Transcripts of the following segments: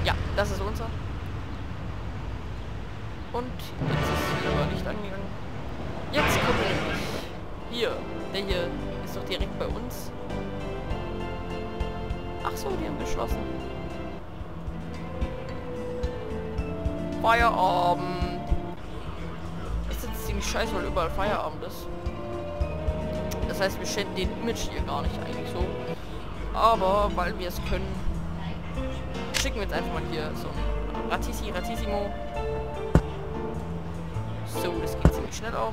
Ja, das ist unser. Und jetzt ist wieder mal Licht angegangen. Jetzt kommen wir nämlich. Hier. Der hier ist doch direkt bei uns. Ach so, die haben geschlossen. Feierabend. Ist jetzt ziemlich scheiße, weil überall Feierabend ist. Das heißt, wir schänden den Image hier gar nicht eigentlich so. Aber weil wir es können, schicken wir jetzt einfach mal hier so ein Ratissimo. So, das geht ziemlich schnell auch.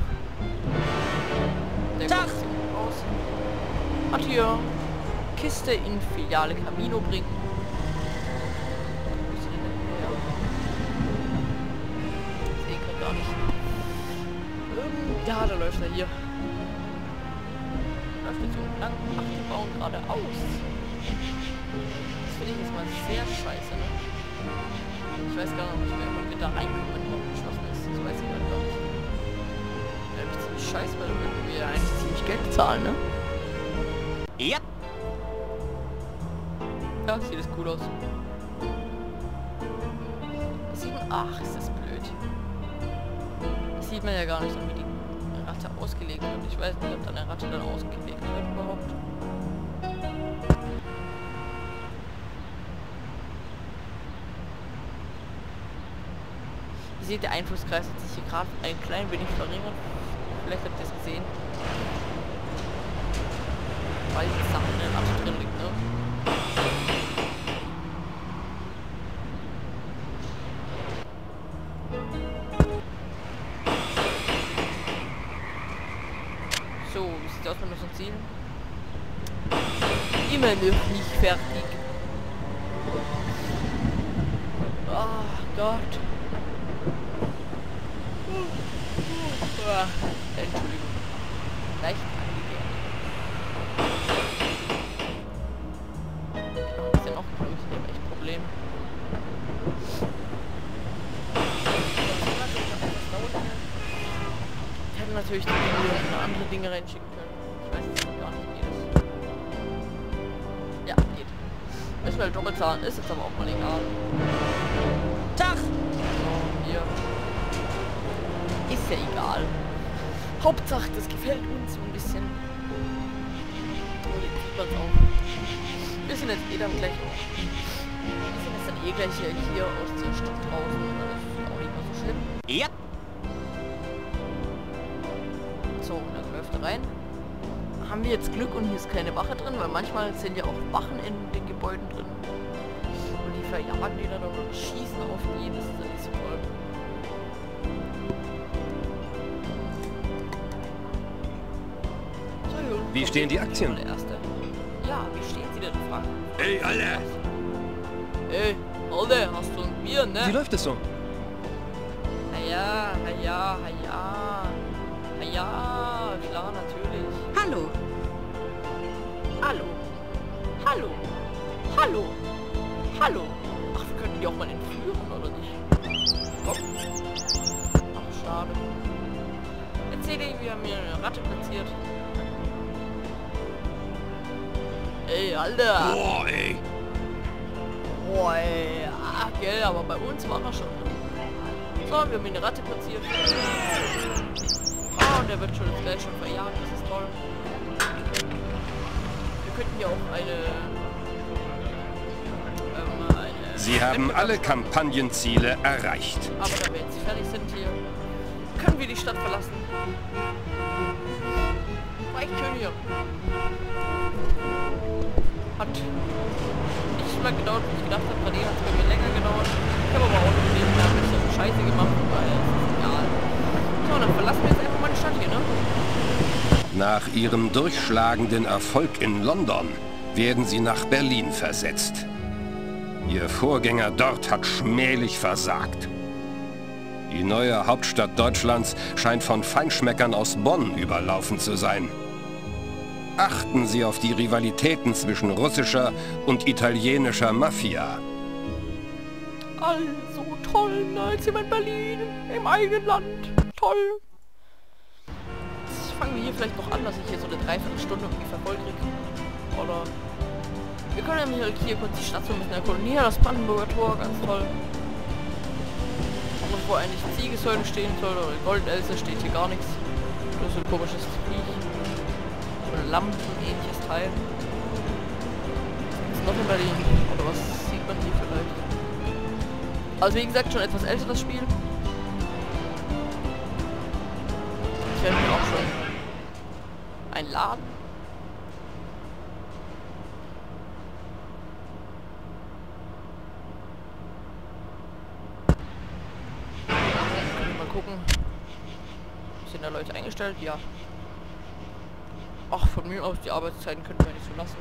Der kommt ziemlich raus. Hat hier Kiste in Filiale Camino bringen. Wo ist denn der? Ich sehe gerade gar nicht. Ja, da läuft er hier. Läuft jetzt so lang. Ach, die bauen gerade aus. Das finde ich jetzt mal sehr scheiße, ne? Ich weiß gar nicht mehr, ob wir da reinkommen, wenn überhaupt geschlossen ist. Das weiß ich gar nicht. Wäre ziemlich scheiße, weil dann würden wir eigentlich ziemlich Geld zahlen, ne? Ja. Ja, sieht das cool aus. Ach, ist das blöd. Das sieht man ja gar nicht so, wie die Ratte ausgelegt wird. Ich weiß nicht, ob da eine Ratte dann ausgelegt wird überhaupt. Ihr seht, der Einflusskreis hat sich hier gerade ein klein wenig verringert. Vielleicht habt ihr es gesehen. Weil die Sachen in der Ratte drin liegt, ne? So, wie sieht es aus mit unseren Zielen? Immer noch nicht fertig. Oh Gott. Entschuldigung. Leicht angegeben. Noch ein bisschen aufgelöst, ich habe echt Probleme. Ich hätte natürlich die andere Dinge reinschicken können. Ich weiß jetzt gar nicht, wie das. Ja, geht. Müssen wir halt doppelt zahlen, ist jetzt aber auch mal egal. Tag! So, hier. Ist ja egal. Hauptsache, das gefällt uns so ein bisschen. Oh, jetzt sieht man es auch. Wir sind jetzt eh dann gleich auch. Wir sind jetzt dann eh gleich hier aus der Stadt draußen. Das ist auch nicht mehr so schlimm. Ja. So, und dann läuft er rein. Haben wir jetzt Glück und hier ist keine Wache drin, weil manchmal sind ja auch Wachen in den Gebäuden drin. Und die verjagen die dann und schießen auf die. Das ist ja nicht so toll. Wie stehen die Aktien? Ja, wie stehen sie denn, Frank? Ey, Alter! Ey, Alter, hast du ein Bier, ne? Wie läuft es so? Ja, klar, natürlich. Hallo. Hallo. Ach, wir könnten die auch mal entführen, oder nicht? Oh. Ach, schade. Erzähl dir, wir haben hier eine Ratte platziert. Ey, Alter! Boah, ey! Boah, ey. Ach, gell, aber bei uns war er schon. So, wir haben hier eine Ratte platziert. Ah, und der wird schon gleich schon verjagt, das ist toll. Wir könnten ja auch eine Sie haben alle Kampagnenziele erreicht. aber da wir jetzt fertig sind hier, können wir die Stadt verlassen. War echt schön hier. Hat nicht so lange gedauert, wie ich gedacht habe. Bei denen hat es bei mir länger gedauert. Ich habe aber auch noch ein bisschen Scheiße gemacht, weil es ist egal. So, dann verlassen wir jetzt einfach mal die Stadt hier, ne? Nach ihrem durchschlagenden Erfolg in London werden sie nach Berlin versetzt. Ihr Vorgänger dort hat schmählich versagt. Die neue Hauptstadt Deutschlands scheint von Feinschmeckern aus Bonn überlaufen zu sein. Achten Sie auf die Rivalitäten zwischen russischer und italienischer Mafia. Also toll, ne? Jetzt sind wir in Berlin, im eigenen Land. Toll. Jetzt fangen wir hier vielleicht noch an, dass ich hier so eine Dreiviertelstunde ungefähr voll kriege. Oder Wir können nämlich hier kurz die Stadt so ein bisschen erkunden. Hier das Brandenburger Tor, ganz toll. Und wo eigentlich Siegessäule stehen soll, oder Goldelse, steht hier gar nichts. Das ist ein komisches Viech. Oder Lampen-ähnliches Teil. Was ist noch in Berlin? Oder was sieht man hier vielleicht? Also wie gesagt, schon etwas älter das Spiel. Ich werde mir auch schon ein Laden. Mal gucken. Sind da Leute eingestellt? Ja. Ach, von mir aus die Arbeitszeiten könnten wir nicht so lassen.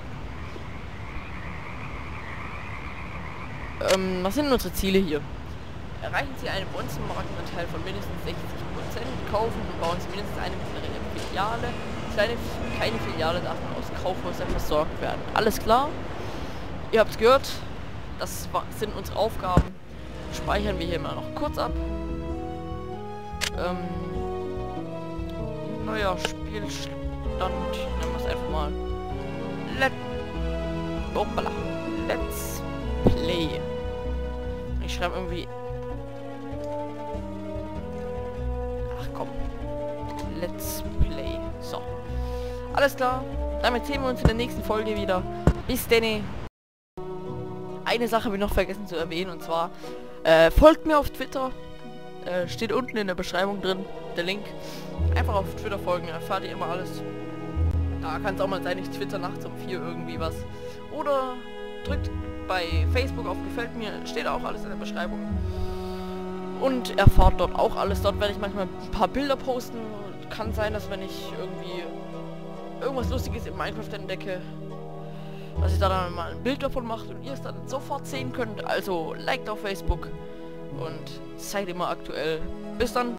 Was sind unsere Ziele hier? Erreichen Sie einen Bronzenmarktanteil von mindestens 60%, kaufen und bauen Sie mindestens eine mittlere Filiale. Keine Filiale darf man aus Kaufhäusern versorgt werden. Alles klar? Ihr habt es gehört. Das sind unsere Aufgaben. Speichern wir hier mal noch kurz ab. Neuer Spielstand. Nennen wir es einfach mal. Let's Play. Ich schreibe irgendwie... Ach komm. Let's Play. So. Alles klar. Damit sehen wir uns in der nächsten Folge wieder. Bis denn. Eine Sache habe ich noch vergessen zu erwähnen, und zwar folgt mir auf Twitter. Steht unten in der Beschreibung drin, der Link. Einfach auf Twitter folgen, erfahrt ihr immer alles. Da kann es auch mal sein, ich twitter nachts um 4 irgendwie was. Oder drückt bei Facebook auf Gefällt mir, steht auch alles in der Beschreibung. Und erfahrt dort auch alles. Dort werde ich manchmal ein paar Bilder posten. Kann sein, dass wenn ich irgendwie irgendwas Lustiges in Minecraft entdecke, dass ich da dann mal ein Bild davon mache und ihr es dann sofort sehen könnt. Also liked auf Facebook und seid immer aktuell. Bis dann.